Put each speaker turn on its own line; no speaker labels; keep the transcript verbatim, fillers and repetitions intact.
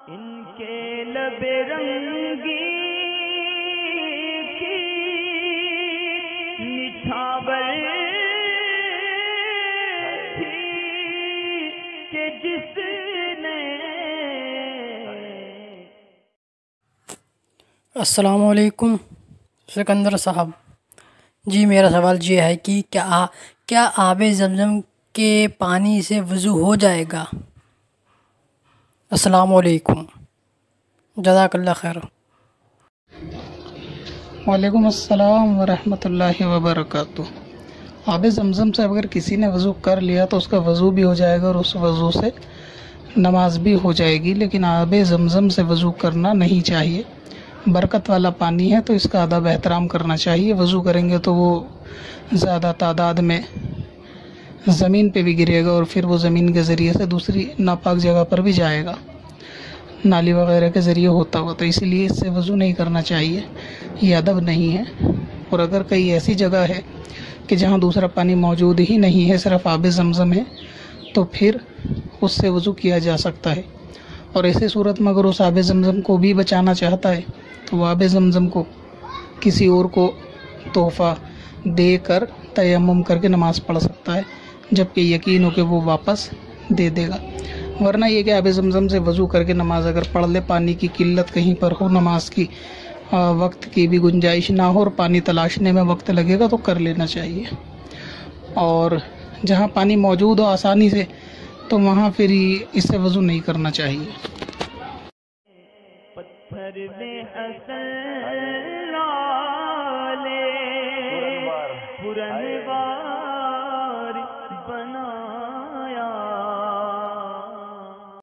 ان کے لب رنگی کی نچھاور تھی کہ جس نے۔
السلام علیکم سکندر صاحب جی، میرا سوال یہ ہے کہ کیا کیا آب زمزم کے پانی سے وضو ہو جائے گا؟ السلام علیکم، جزاک اللہ خیر۔
وعلیکم السلام ورحمۃ اللہ وبرکاتہ۔ آب زمزم سے اگر کسی نے وضو کر لیا تو اس کا وضو بھی ہو جائے گا اور اس وضو سے نماز بھی ہو جائے گی، لیکن آب زمزم سے وضو کرنا نہیں چاہیے۔ برکت والا پانی ہے تو اس کا ادب احترام کرنا چاہیے۔ وضو کریں گے تو وہ زیادہ تعداد میں زمین پہ بھی گرے گا اور پھر وہ زمین کے ذریعے سے دوسری ناپاک جگہ پر بھی جائے گا، نالی وغیرہ کے ذریعے ہوتا ہوا، تو اسی لیے اس سے وضو نہیں کرنا چاہیے، یہ ادب نہیں ہے۔ اور اگر کئی ایسی جگہ ہے کہ جہاں دوسرا پانی موجود ہی نہیں ہے، صرف آب زمزم ہے، تو پھر اس سے وضو کیا جا سکتا ہے۔ اور ایسی صورت میں اگر اس آب زمزم کو بھی بچانا چاہتا ہے تو وہ آب زمزم کو کسی اور کو تحفہ دے کر تیمم کر کے نماز پڑھ سکتا ہے، جبکہ یقین ہو کہ وہ واپس دے دے گا۔ ورنہ یہ کہ آب زمزم سے وضو کر کے نماز اگر پڑھ لے، پانی کی قلت کہیں پر ہو، نماز کی وقت کی بھی گنجائش نہ ہو اور پانی تلاشنے میں وقت لگے گا تو کر لینا چاہیے۔ اور جہاں پانی موجود ہو آسانی سے تو وہاں پھر اس سے وضو نہیں کرنا چاہیے۔
پتھر میں حسن لالے پرنوار